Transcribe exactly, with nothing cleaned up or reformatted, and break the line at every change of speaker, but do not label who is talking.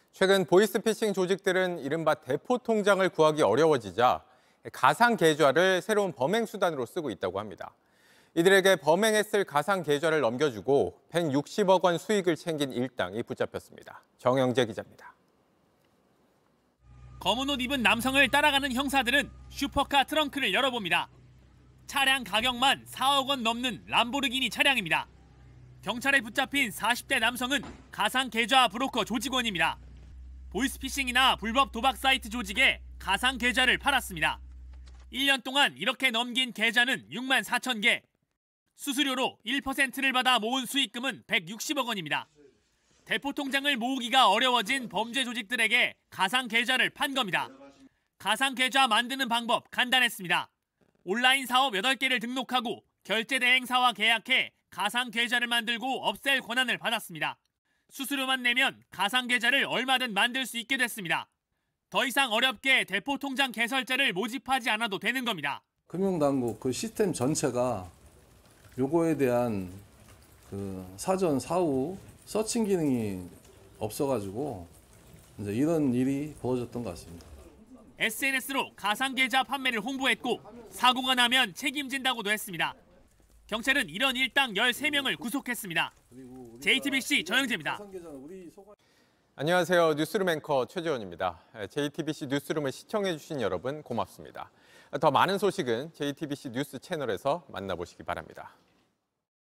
최근 보이스피싱 조직들은 이른바 대포 통장을 구하기 어려워지자 가상 계좌를 새로운 범행 수단으로 쓰고 있다고 합니다. 이들에게 범행했을 가상 계좌를 넘겨주고 백육십억 원 수익을 챙긴 일당이 붙잡혔습니다. 정영재 기자입니다.
검은 옷 입은 남성을 따라가는 형사들은 슈퍼카 트렁크를 열어봅니다. 차량 가격만 사억 원 넘는 람보르기니 차량입니다. 경찰에 붙잡힌 사십 대 남성은 가상 계좌 브로커 조직원입니다. 보이스피싱이나 불법 도박 사이트 조직에 가상 계좌를 팔았습니다. 일 년 동안 이렇게 넘긴 계좌는 육만 사천 개. 수수료로 일 퍼센트를 받아 모은 수익금은 백육십억 원입니다. 대포 통장을 모으기가 어려워진 범죄 조직들에게 가상 계좌를 판 겁니다. 가상 계좌 만드는 방법 간단했습니다. 온라인 사업 여덟 개를 등록하고 결제 대행사와 계약해 가상 계좌를 만들고 없앨 권한을 받았습니다. 수수료만 내면 가상 계좌를 얼마든 만들 수 있게 됐습니다. 더 이상 어렵게 대포 통장 개설자를 모집하지 않아도 되는 겁니다.
금융당국 그 시스템 전체가 요거에 대한 그 사전 사후 서칭 기능이 없어가지고 이제 이런 일이 벌어졌던 것 같습니다.
에스엔에스로 가상 계좌 판매를 홍보했고 사고가 나면 책임진다고도 했습니다. 경찰은 이런 일당 열세 명을 구속했습니다. 제이티비씨 정영재입니다.
안녕하세요. 뉴스룸 앵커 최재원입니다. 제이티비씨 뉴스룸을 시청해주신 여러분 고맙습니다. 더 많은 소식은 제이티비씨 뉴스 채널에서 만나보시기 바랍니다.